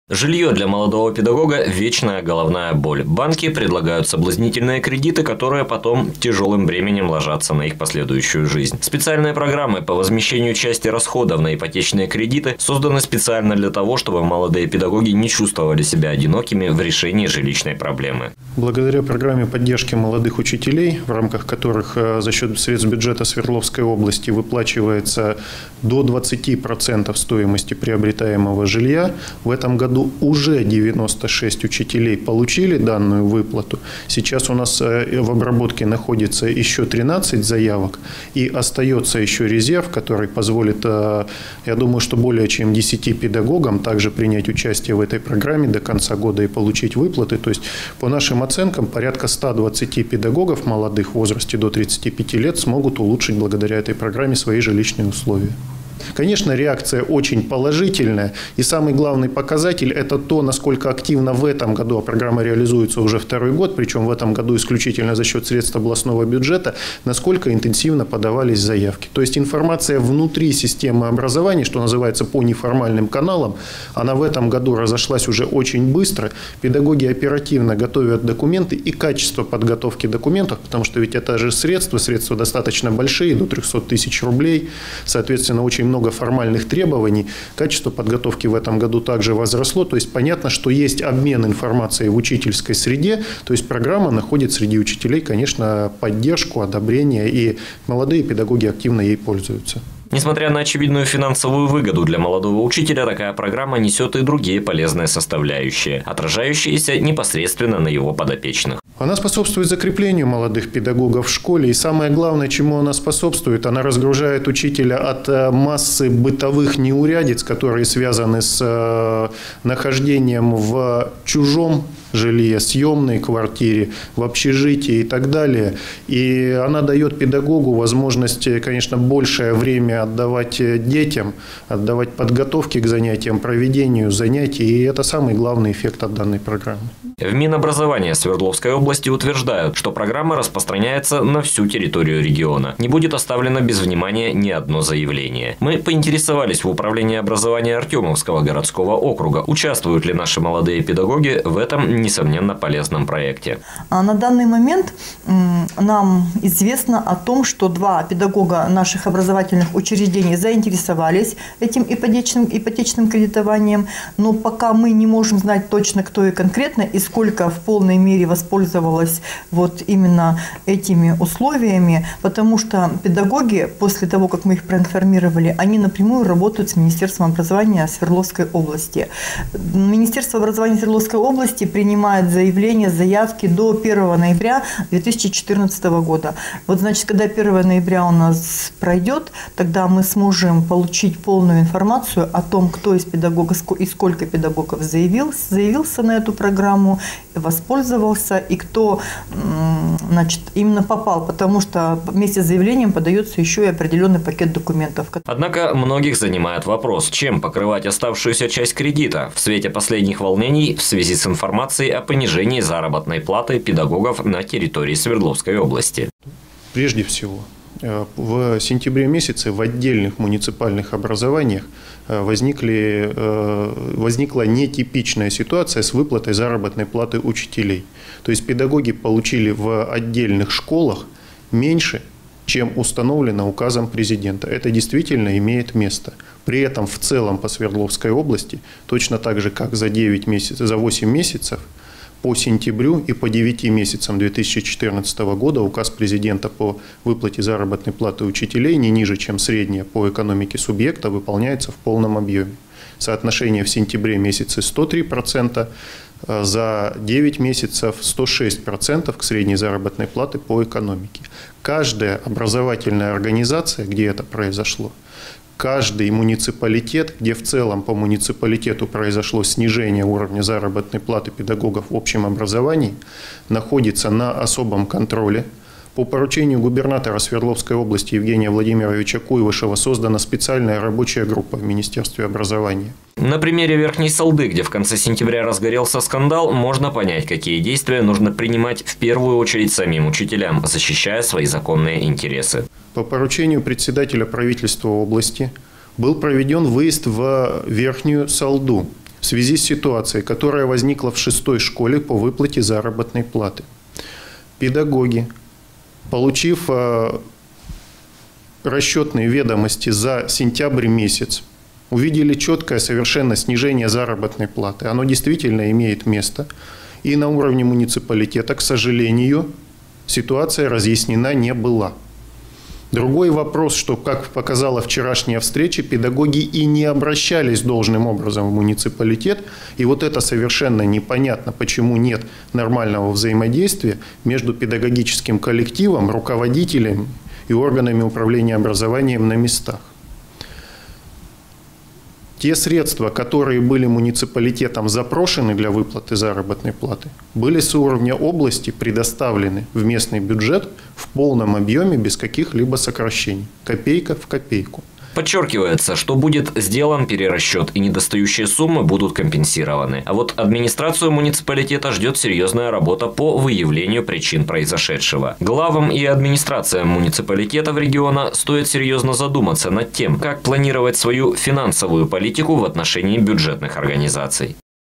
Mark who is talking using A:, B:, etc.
A: Жилье для молодого педагога – вечная головная боль. Банки предлагают соблазнительные кредиты, которые потом тяжелым бременем ложатся на их последующую жизнь. Специальные программы по возмещению части расходов на ипотечные кредиты созданы специально для того, чтобы молодые педагоги не чувствовали себя одинокими в решении жилищной проблемы.
B: Благодаря программе поддержки молодых учителей, в рамках которых за счет средств бюджета Свердловской области выплачивается до 20% стоимости приобретаемого жилья, в этом году уже 96 учителей получили данную выплату. Сейчас у нас в обработке находится еще 13 заявок и остается еще резерв, который позволит, я думаю, что более чем 10 педагогам также принять участие в этой программе до конца года и получить выплаты. То есть, по нашим оценкам, порядка 120 педагогов молодых в возрасте до 35 лет смогут улучшить благодаря этой программе свои жилищные условия. Конечно, реакция очень положительная. И самый главный показатель – это то, насколько активно в этом году, а программа реализуется уже второй год, причем в этом году исключительно за счет средств областного бюджета, насколько интенсивно подавались заявки. То есть информация внутри системы образования, что называется по неформальным каналам, она в этом году разошлась уже очень быстро. Педагоги оперативно готовят документы и качество подготовки документов, потому что ведь это же средства достаточно большие, до 300 тысяч рублей, соответственно, очень много формальных требований. Качество подготовки в этом году также возросло. То есть понятно, что есть обмен информацией в учительской среде. То есть программа находит среди учителей, конечно, поддержку, одобрение. И молодые педагоги активно ей пользуются.
A: Несмотря на очевидную финансовую выгоду для молодого учителя, такая программа несет и другие полезные составляющие, отражающиеся непосредственно на его подопечных.
B: Она способствует закреплению молодых педагогов в школе. И самое главное, чему она способствует, она разгружает учителя от массы бытовых неурядиц, которые связаны с нахождением в чужом жилье, съемной квартире, в общежитии и так далее. И она дает педагогу возможность, конечно, большее время отдавать детям, отдавать подготовке к занятиям, проведению занятий. И это самый главный эффект от данной программы.
A: В Минобразования Свердловской области утверждают, что программа распространяется на всю территорию региона. Не будет оставлено без внимания ни одно заявление. Мы поинтересовались в управлении образования Артемовского городского округа, участвуют ли наши молодые педагоги в этом, несомненно, полезном проекте.
C: На данный момент нам известно о том, что 2 педагога наших образовательных учреждений заинтересовались этим ипотечным кредитованием, но пока мы не можем знать точно, кто и конкретно, и сколько в полной мере воспользовалась вот именно этими условиями, потому что педагоги, после того, как мы их проинформировали, они напрямую работают с Министерством образования Свердловской области. Министерство образования Свердловской области принимает заявки до 1 ноября 2014 года. Вот, значит, когда 1 ноября у нас пройдет, тогда мы сможем получить полную информацию о том, кто из педагогов и сколько педагогов заявился на эту программу, воспользовался и кто, значит, именно попал, потому что вместе с заявлением подается еще и определенный пакет документов.
A: Однако многих занимает вопрос, чем покрывать оставшуюся часть кредита в свете последних волнений в связи с информацией о понижении заработной платы педагогов на территории Свердловской области.
B: Прежде всего, в сентябре месяце в отдельных муниципальных образованиях возникла нетипичная ситуация с выплатой заработной платы учителей. То есть педагоги получили в отдельных школах меньше, чем установлено указом президента. Это действительно имеет место. При этом в целом по Свердловской области, точно так же, как за 8 месяцев, по сентябрю и по 9 месяцам 2014 года указ президента по выплате заработной платы учителей не ниже, чем средняя по экономике субъекта, выполняется в полном объеме. Соотношение в сентябре месяце 103%, за 9 месяцев 106% к средней заработной платы по экономике. Каждая образовательная организация, где это произошло, каждый муниципалитет, где в целом по муниципалитету произошло снижение уровня заработной платы педагогов в общем образовании, находится на особом контроле. По поручению губернатора Свердловской области Евгения Владимировича Куйвышева создана специальная рабочая группа в Министерстве образования.
A: На примере Верхней Салды, где в конце сентября разгорелся скандал, можно понять, какие действия нужно принимать в первую очередь самим учителям, защищая свои законные интересы.
B: По поручению председателя правительства области был проведен выезд в Верхнюю Салду. в связи с ситуацией, которая возникла в 6-й школе по выплате заработной платы. Педагоги, получив расчетные ведомости за сентябрь месяц, увидели четкое совершенно снижение заработной платы. Оно действительно имеет место. И на уровне муниципалитета, к сожалению, ситуация разъяснена не была. Другой вопрос, что, как показала вчерашняя встреча, педагоги и не обращались должным образом в муниципалитет. И вот это совершенно непонятно, почему нет нормального взаимодействия между педагогическим коллективом, руководителями и органами управления образованием на местах. Те средства, которые были муниципалитетом запрошены для выплаты заработной платы, были с уровня области предоставлены в местный бюджет в полном объеме без каких-либо сокращений. Копейка в копейку.
A: Подчеркивается, что будет сделан перерасчет и недостающие суммы будут компенсированы. А вот администрацию муниципалитета ждет серьезная работа по выявлению причин произошедшего. Главам и администрациям муниципалитетов региона стоит серьезно задуматься над тем, как планировать свою финансовую политику в отношении бюджетных организаций.